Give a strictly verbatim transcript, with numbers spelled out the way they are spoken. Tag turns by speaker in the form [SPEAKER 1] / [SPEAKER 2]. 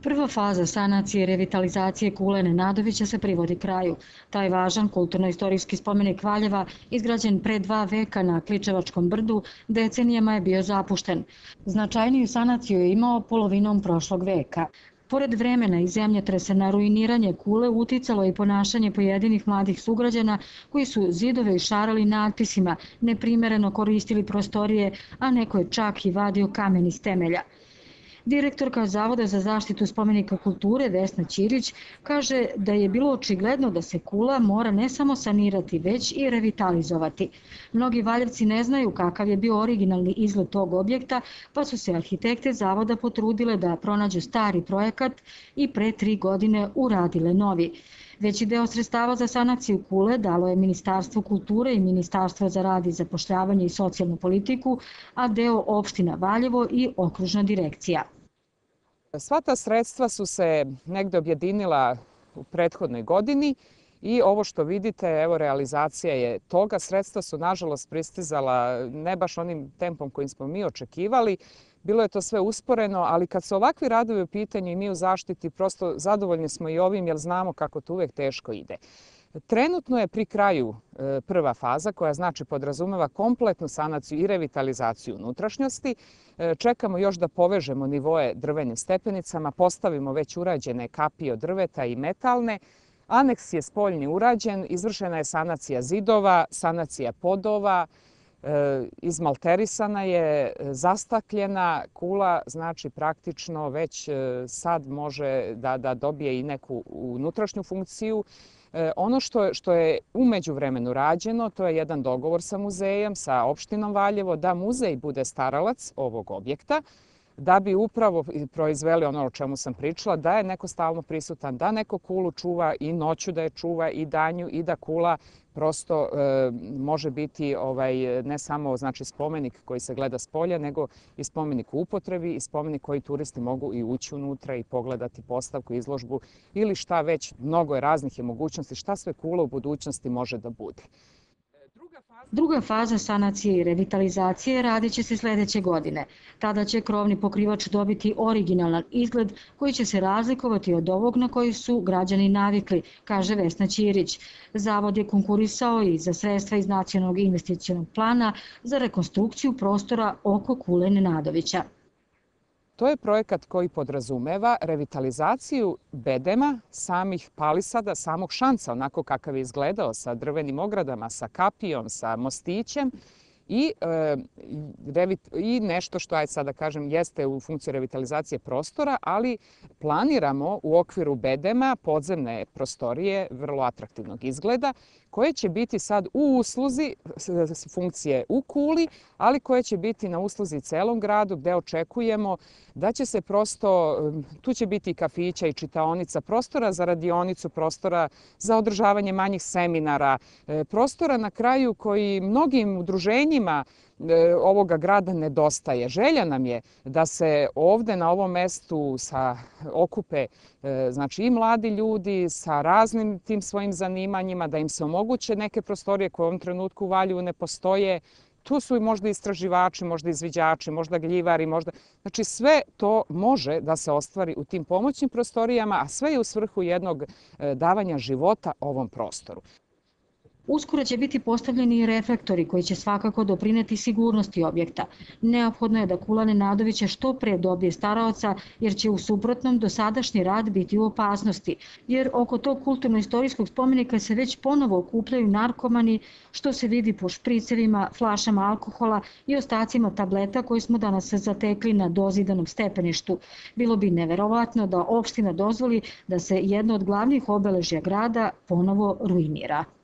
[SPEAKER 1] Prva faza sanacije i revitalizacije kule Nenadovića se privodi kraju. Taj važan kulturno-istorijski spomenik Valjeva, izgrađen pre dva veka na Kličevačkom brdu, decenijama je bio zapušten. Značajniju sanaciju je imao polovinom prošlog veka. Pored vremena i zemljotresa na ruiniranje kule uticalo i ponašanje pojedinih mladih sugrađana koji su zidove išarali natpisima, neprimereno koristili prostorije, a neko je čak i vadio kamen iz temelja. Direktorka Zavoda za zaštitu spomenika kulture Vesna Ćirić kaže da je bilo očigledno da se kula mora ne samo sanirati, već i revitalizovati. Mnogi Valjevci ne znaju kakav je bio originalni izgled tog objekta, pa su se arhitekte Zavoda potrudile da pronađu stari projekat i pre tri godine uradile novi. Veći deo sredstava za sanaciju kule dalo je Ministarstvo kulture i Ministarstvo za rad i zapošljavanje i socijalnu politiku, a deo opština Valjevo i okružna direkcija.
[SPEAKER 2] Sva ta sredstva su se negde objedinila u prethodnoj godini i ovo što vidite, evo realizacija je toga. Sredstva su nažalost pristizala ne baš onim tempom kojim smo mi očekivali. Bilo je to sve usporeno, ali kad su ovakvi radovi u pitanju i mi u zaštiti, prosto zadovoljni smo i ovim jer znamo kako to uvek teško ide. Trenutno je pri kraju prva faza koja znači podrazumeva kompletnu sanaciju i revitalizaciju unutrašnjosti. Čekamo još da povežemo nivoe drvenim stepenicama, postavimo već urađene kapije od drveta i metalne. Aneks je spoljni urađen, izvršena je sanacija zidova, sanacija podova, izmalterisana je, zastakljena kula, znači praktično već sad može da, da dobije i neku unutrašnju funkciju. Ono što, što je u međuvremenu rađeno, to je jedan dogovor sa muzejom, sa opštinom Valjevo, da muzej bude staralac ovog objekta, da bi upravo proizveli ono o čemu sam pričala, da je neko stalno prisutan, da neko kulu čuva i noću da je čuva i danju i da kula prosto e, može biti ovaj, ne samo znači, spomenik koji se gleda s polja, nego i spomenik u upotrebi i spomenik koji turisti mogu i ući unutra i pogledati postavku, izložbu ili šta već, mnogo je raznih je mogućnosti, šta sve kula u budućnosti može da bude.
[SPEAKER 1] Druga faza sanacije i revitalizacije radit će se sljedeće godine. Tada će krovni pokrivač dobiti originalan izgled koji će se razlikovati od ovog na koji su građani navikli, kaže Vesna Ćirić. Zavod je konkurisao i za sredstva iz Nacionalnog investicionog plana za rekonstrukciju prostora oko kule Nenadovića.
[SPEAKER 2] To je projekat koji podrazumeva revitalizaciju bedema, samih palisada, samog šanca, onako kakav je izgledao sa drvenim ogradama, sa kapijom, sa mostićem i, e, i nešto što, aj sad da kažem, jeste u funkciji revitalizacije prostora, ali planiramo u okviru bedema podzemne prostorije vrlo atraktivnog izgleda, koje će biti sad u usluzi funkcije u kuli, ali koje će biti na usluzi celom gradu gde očekujemo da će se prosto, tu će biti i kafića i čitaonica, prostora za radionicu, prostora za održavanje manjih seminara, prostora na kraju koji mnogim udruženjima ovoga grada nedostaje. Želja nam je da se ovde na ovom mestu sa, okupe znači, i mladi ljudi sa raznim tim svojim zanimanjima, da im se omoguće neke prostorije koje u ovom trenutku u Valjevu ne postoje. Tu su i možda istraživači, možda izviđači, možda gljivari, možda... Znači sve to može da se ostvari u tim pomoćnim prostorijama, a sve je u svrhu jednog davanja života ovom prostoru.
[SPEAKER 1] Uskoro će biti postavljeni i reflektori koji će svakako doprineti sigurnosti objekta. Neophodno je da kula Nenadovića što pre dobije staraoca, jer će u suprotnom dosadašnji rad biti u opasnosti, jer oko tog kulturno-istorijskog spomenika se već ponovo okupljaju narkomani, što se vidi po špricevima, flašama alkohola i ostacima tableta koji smo danas zatekli na dozidanom stepeništu. Bilo bi neverovatno da opština dozvoli da se jedno od glavnih obeležja grada ponovo ruinira.